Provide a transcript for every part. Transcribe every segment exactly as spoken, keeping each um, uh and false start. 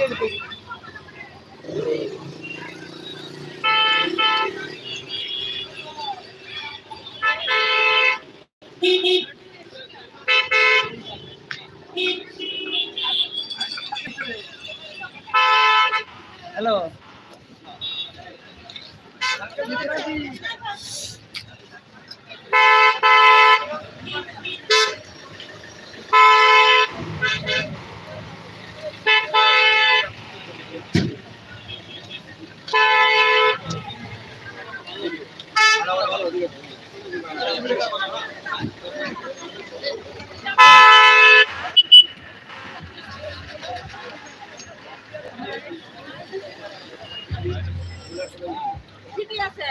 Hello ঠিকই আছে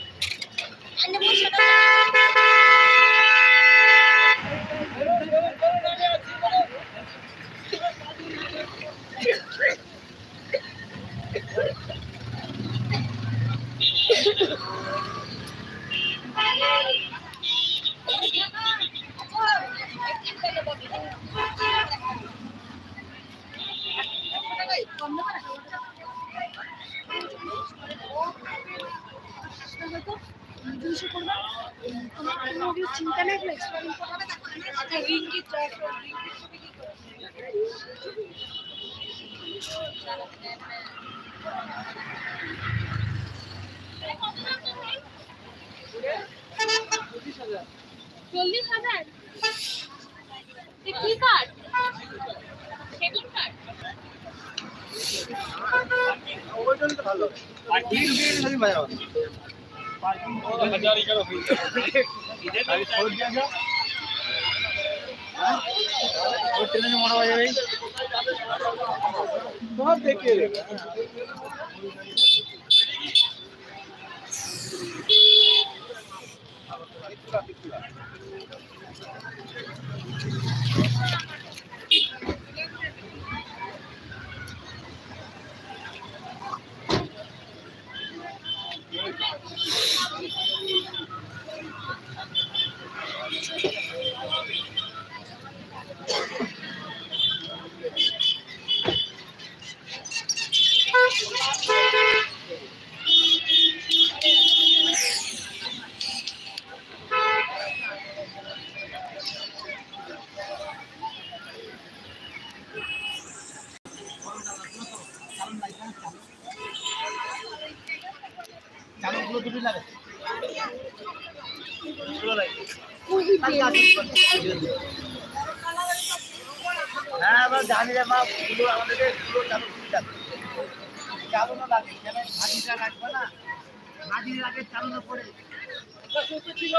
চিন্তা নেই চল্লিশ হাজার কি কার্ড সেগুন কার্ড ভালো পার্কিং দিয়ে যদি বাজাও পার্কিং হাজার ইকার হইছে আরে ছোট দিয়া যাও হ্যাঁ ও ট্রেনে মোড় হয়ে যাবে সব দেখে চালগুলো দুটো লাগে গুলো লাগে হ্যাঁ আমরা জানি রে বাপ গুলো আমাদের গুলো চালু দিতে চালু না লাগে কেন হাজিরা রাখবে না হাজিরা আগে চালু না করে এটা সুস্থ ছিল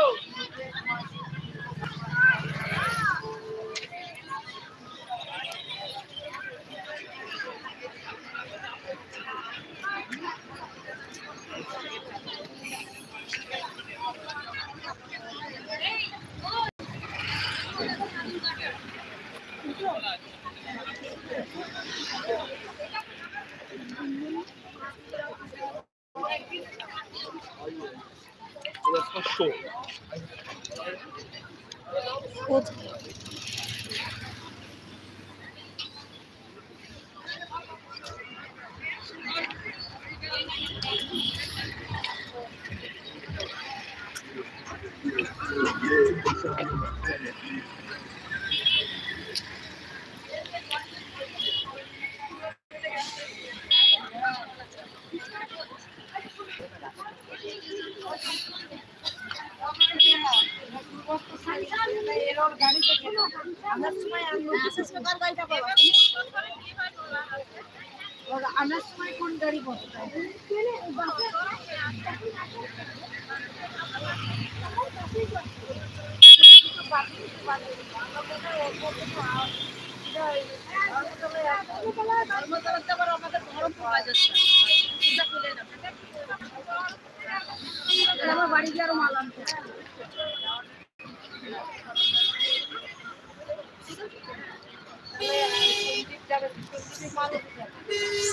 Show. What? আমরা সময় কোন গাড়ি বসে আমার বাড়ি গিয়ে আরো মাল আনতে ঠিক আছে